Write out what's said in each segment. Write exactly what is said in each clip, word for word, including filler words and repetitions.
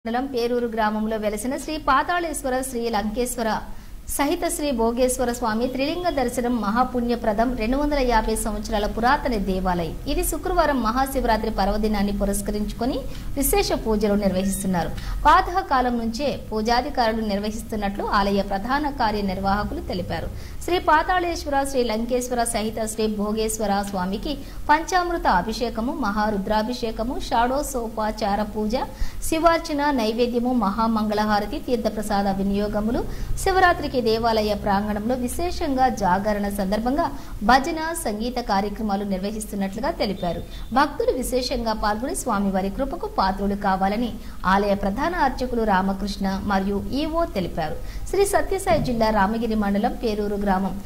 మండలం పేరూరు గ్రామంలో వెలసిన శ్రీ పాతాళేశ్వర శ్రీ లంకేశ్వర సహిత శ్రీ భోగేశ్వర స్వామి త్రిలింగ దర్శనం మహాపుణ్యప్రదం రెండు వందల యాభై సంవత్సరాల పురాతన దేవాలయం. ఇది శుక్రవారం మహాశివరాత్రి పర్వదినాన్ని పురస్కరించుకొని విశేష పూజలు నిర్వహిస్తున్నారు. పాత కాలం నుంచే పూజాధికారులు నిర్వహిస్తున్నట్లు ఆలయ ప్రధాన కార్యనిర్వాహకులు తెలిపారు. శ్రీ పాతాళేశ్వర శ్రీ లంకేశ్వర సహిత శ్రీ భోగేశ్వర స్వామికి పంచామృత అభిషేకము, మహారుద్రాభిషేకము, షాడోసోపచార పూజ, శివార్చన, నైవేద్యము, మహామంగళహారతి, తీర్థప్రసాద వినియోగములు, శివరాత్రికి దేవాలయ ప్రాంగణంలో విశేషంగా జాగరణ సందర్భంగా భజన, సంగీత కార్యక్రమాలు నిర్వహిస్తున్నట్లుగా తెలిపారు. భక్తులు విశేషంగా పాల్గొని స్వామివారి కృపకు పాత్రులు కావాలని ఆలయ ప్రధాన అర్చకులు రామకృష్ణ మరియు ఈవో తెలిపారు. శ్రీ సత్యసాయి జిల్లా రామగిరి మండలం పేరూరు గ్రామం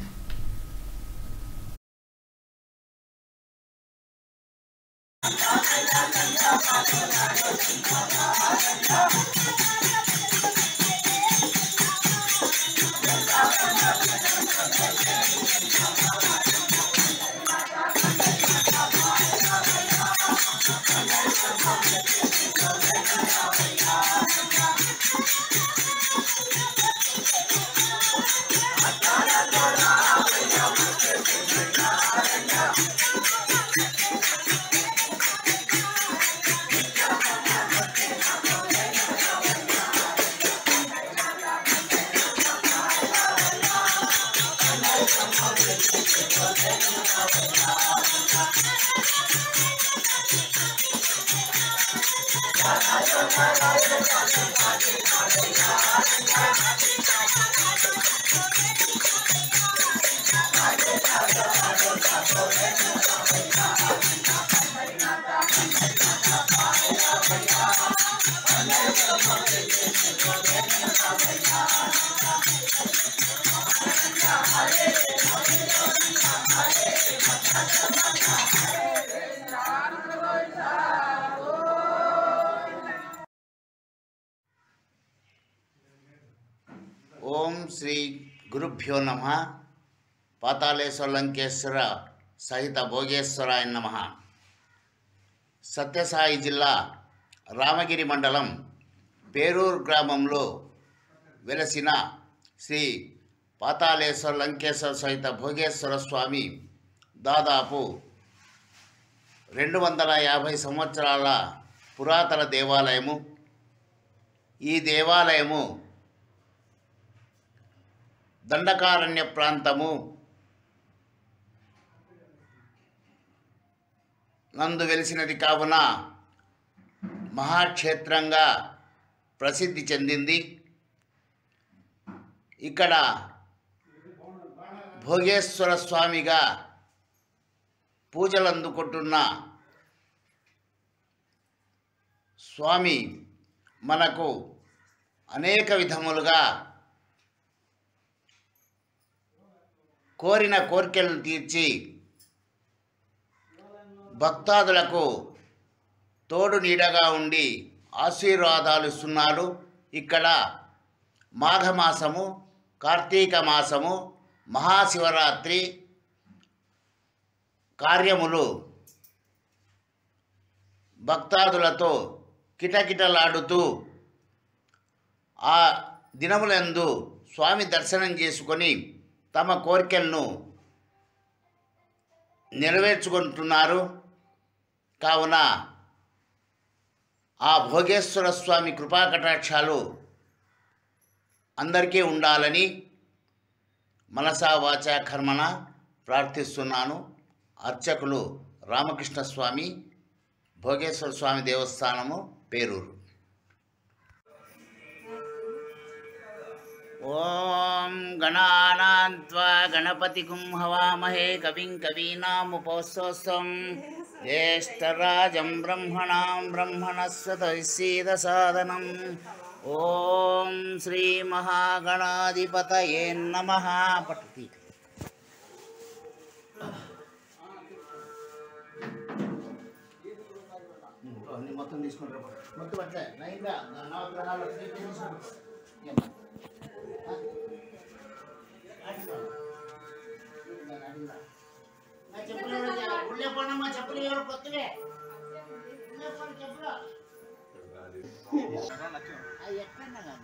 ఓం శ్రీ గురుభ్యో నమః. పాతాళేశ్వర లంకేశ్వర సహిత భోగేశ్వరాయ నమః. సత్యసాయి జిల్లా రామగిరి మండలం పేరూరు గ్రామంలో వెలసిన శ్రీ పాతాళేశ్వర లంకేశ్వర సహిత భోగేశ్వర స్వామి దాదాపు రెండు వందల యాభై సంవత్సరాల పురాతన దేవాలయము. ఈ దేవాలయము దండకారణ్య ప్రాంతము నందు వెలిసినది కావున మహాక్షేత్రంగా ప్రసిద్ధి చెందింది. ఇక్కడ భోగేశ్వర స్వామిగా పూజలు అందుకుంటున్న స్వామి మనకు అనేక విధములుగా కోరిన కోరికలను తీర్చి భక్తాదులకు తోడు నీడగా ఉండి ఆశీర్వాదాలు ఇస్తున్నాడు. ఇక్కడ మాఘమాసము, కార్తీక మాసము, మహాశివరాత్రి కార్యములు భక్తాదులతో కిటకిటలాడుతూ ఆ దినములందు స్వామి దర్శనం చేసుకొని తమ కోరికలను నెరవేర్చుకుంటున్నారు. కావున ఆ భోగేశ్వర స్వామి కృపాకటాక్షాలు అందరికీ ఉండాలని మనసా వాచా కర్మణ ప్రార్థిస్తున్నాను. అర్చకులు రామకృష్ణ స్వామి, భోగేశ్వర స్వామి దేవస్థానము, పేరూరు. ఓం గణానాన్త్వా గణపతిగుం హవామహే కవిం కవీనాముపస్తోస్తం జ్యేష్ఠరాజం బ్రహ్మణాం బ్రహ్మణస్పత సాధనం. ఓం శ్రీ మహాగణాధిపతయే నమః. పట్టుతి మొత్తం తీసుకుంటారు. మొత్తం అట్లే నైన్గా నవగ్రహాలు చెప్పులు ఉళ్ళే పడమ్మా, చెప్పులు ఎవరు కొత్తవే చెప్పులు అది ఎట్లన్నా